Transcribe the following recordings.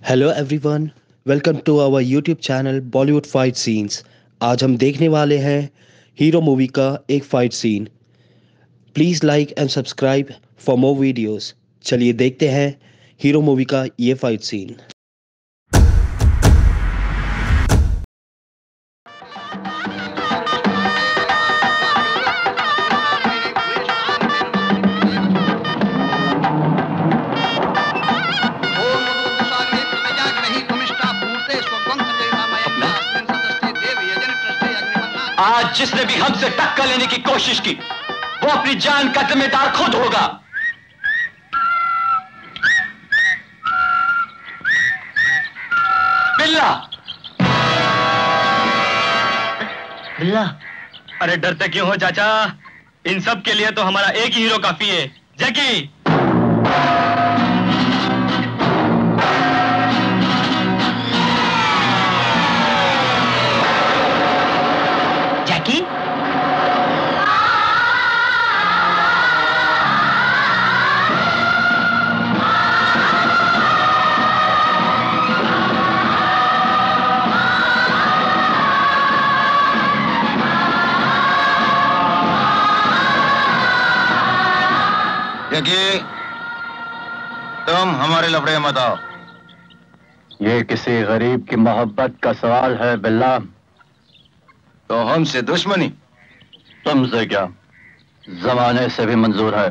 Hello everyone, welcome to our YouTube channel Bollywood fight scenes. आज हम देखने वाले हैं हीरो मूवी का एक fight scene. Please like and subscribe for more videos. चलिए देखते हैं हीरो मूवी का ये फाइट सीन। आज जिसने भी हमसे टक्कर लेने की कोशिश की वो अपनी जान का जिम्मेदार खुद होगा। बिल्ला, बिल्ला, अरे डरते क्यों हो चाचा? इन सब के लिए तो हमारा एक ही हीरो काफी है, जैकी। जैकी, जैकी, तुम हमारे लफड़े मत आओ। ये किसी गरीब की मोहब्बत का सवाल है बिल्ला। तो हमसे दुश्मनी? तुमसे क्या, जमाने से भी मंजूर है।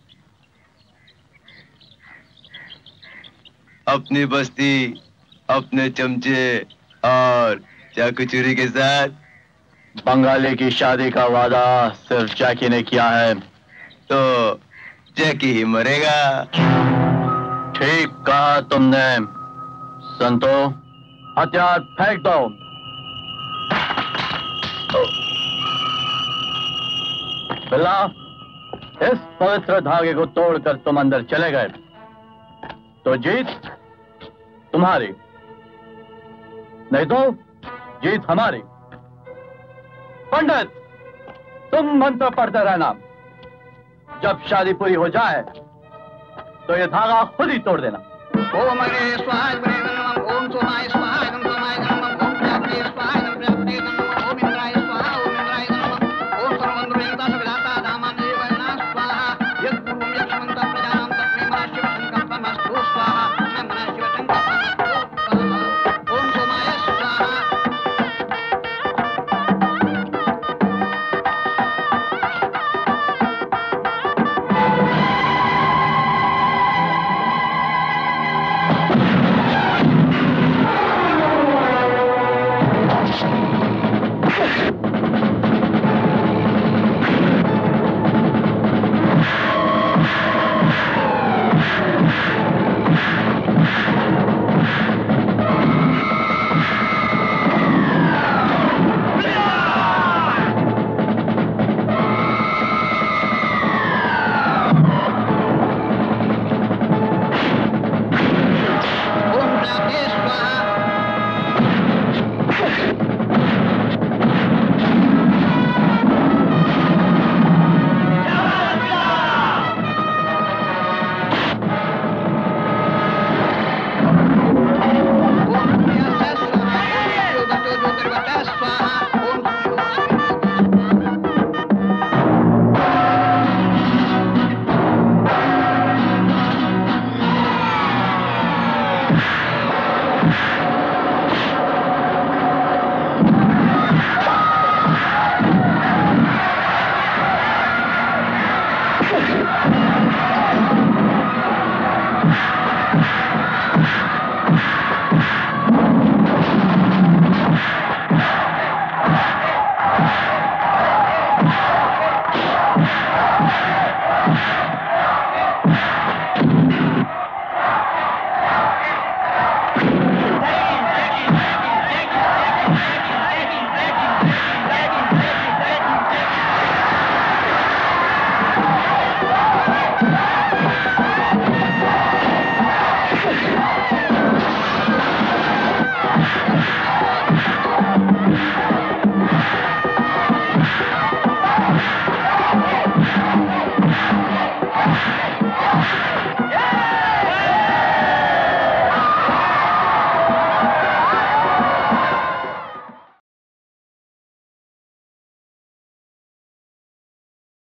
अपनी बस्ती, अपने चमचे और चाकू चूरी के साथ बंगाली की शादी का वादा सिर्फ जैकी ने किया है। तो जैकी ही मरेगा। ठीक कहा तुमने। संतो, हथियार फेंक दो। बिल्ला, इस पवित्र धागे को तोड़कर तुम अंदर चले गए तो जीत तुम्हारी, नहीं तो जीत हमारी। पंडित, तुम मंत्र पढ़ते रहना। जब शादी पूरी हो जाए तो ये धागा खुद ही तोड़ देना। ओम अग्ने स्वाहा